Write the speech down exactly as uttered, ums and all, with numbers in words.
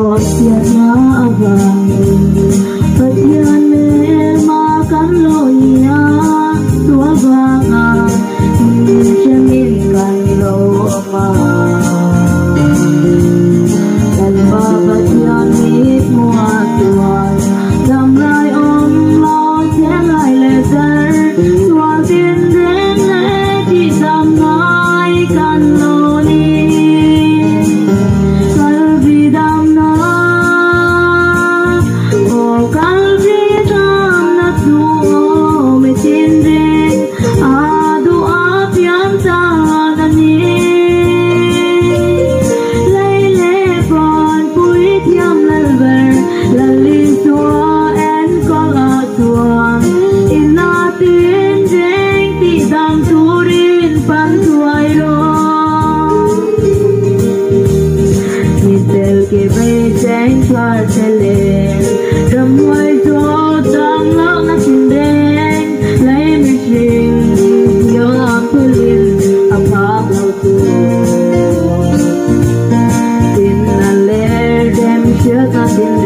có tiền lá vàng vật thiên mê mà cắn lôi nhá tua vàng à trên mình cắn lô mà lần ba vật thiên mít mua tuan làm lại ôm lo thế lại lệ dây tuan tiền đến lễ chỉ dám nói cắn lô đi kalbi dam na o kalbi dam na tu me tinde adu apian ta dani leile pon pui thiam lalver lali tua en kola tua ina tin jeng ti dam turin pan tuai ro ke bay chén choa chele đầm hoài gió đang lắc nát trên đen lấy mình trình nhớ làm tôi liền ấm áp lâu tuổi tin là lẽ đem trước ta tin